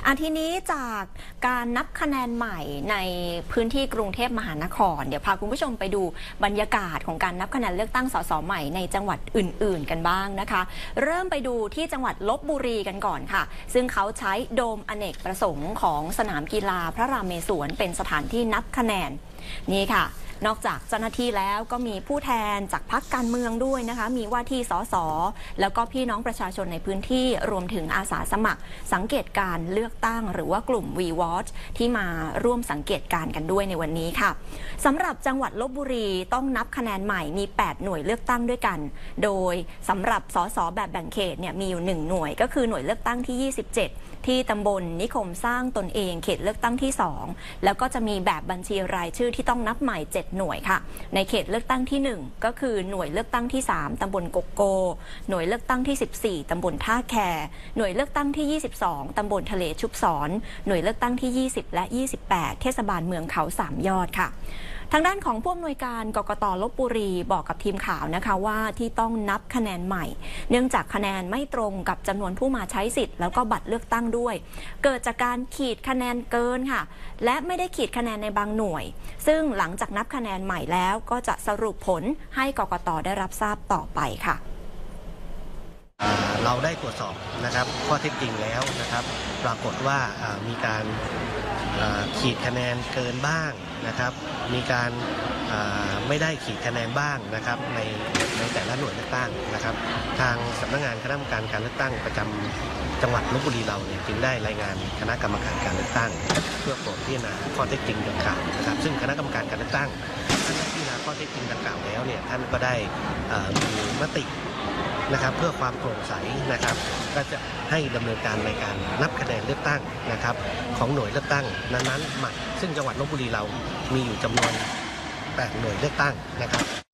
ทีนี้จากการนับคะแนนใหม่ในพื้นที่กรุงเทพมหานครเดี๋ยวพาคุณผู้ชมไปดูบรรยากาศของการนับคะแนนเลือกตั้งสสใหม่ในจังหวัดอื่นๆกันบ้างนะคะเริ่มไปดูที่จังหวัดลพบุรีกันก่อนค่ะซึ่งเขาใช้โดมอเนกประสงค์ของสนามกีฬาพระรามเมศวรเป็นสถานที่นับคะแนนนี่ค่ะนอกจากเจ้าหน้าที่แล้วก็มีผู้แทนจากพรรคการเมืองด้วยนะคะมีว่าที่สสแล้วก็พี่น้องประชาชนในพื้นที่รวมถึงอาสาสมัครสังเกตการเลือกตั้งหรือว่ากลุ่ม V-Watch ที่มาร่วมสังเกตการกันด้วยในวันนี้ค่ะสำหรับจังหวัดลพบุรีต้องนับคะแนนใหม่มี8หน่วยเลือกตั้งด้วยกันโดยสำหรับสสแบบแบ่งเขตเนี่ยมีอยู่1หน่วยก็คือหน่วยเลือกตั้งที่27ที่ตำบลนิคมสร้างตนเองเขตเลือกตั้งที่2แล้วก็จะมีแบบบัญชีรายชื่อที่ต้องนับใหม่7หน่วยค่ะในเขตเลือกตั้งที่1ก็คือหน่วยเลือกตั้งที่3ตำบลกกโกหน่วยเลือกตั้งที่14ตำบลท่าแคหน่วยเลือกตั้งที่22ตำบลทะเลชุบศรหน่วยเลือกตั้งที่20และ28เทศบาลเมืองเขา3ยอดค่ะทางด้านของผู้อำนวยการกกต.ลพบุรีบอกกับทีมข่าวนะคะว่าที่ต้องนับคะแนนใหม่เนื่องจากคะแนนไม่ตรงกับจำนวนผู้มาใช้สิทธิ์แล้วก็บัตรเลือกตั้งด้วยเกิดจากการขีดคะแนนเกินค่ะและไม่ได้ขีดคะแนนในบางหน่วยซึ่งหลังจากนับคะแนนใหม่แล้วก็จะสรุปผลให้กกต.ได้รับทราบต่อไปค่ะเราได้ตรวจสอบนะครับข้อเท็จจริงแล้วนะครับปรากฏว่ามีการขีดคะแนนเกินบ้างนะครับมีการไม่ได้ขีดคะแนนบ้างนะครับในแต่ละหน่วยเลือกตั้งนะครับทางสำนักงานคณะกรรมการการเลือกตั้งประจำจังหวัดลพบุรีเราเนี่ยจึงได้รายงานคณะกรรมการการเลือกตั้งเพื่อโปรดพิจารณาข้อเท็จจริงดังกล่าวนะครับซึ่งคณะกรรมการการเลือกตั้งท่านได้พิจารณาข้อเท็จจริงดังกล่าวแล้วเนี่ยท่านก็ได้มีมตินะครับเพื่อความโปร่งใสนะครับก็จะให้ดำเนินการในการนับคะแนนเลือกตั้งนะครับของหน่วยเลือกตั้งนั้นๆใหม่ซึ่งจังหวัดลพบุรีเรามีอยู่จำนวน8หน่วยเลือกตั้งนะครับ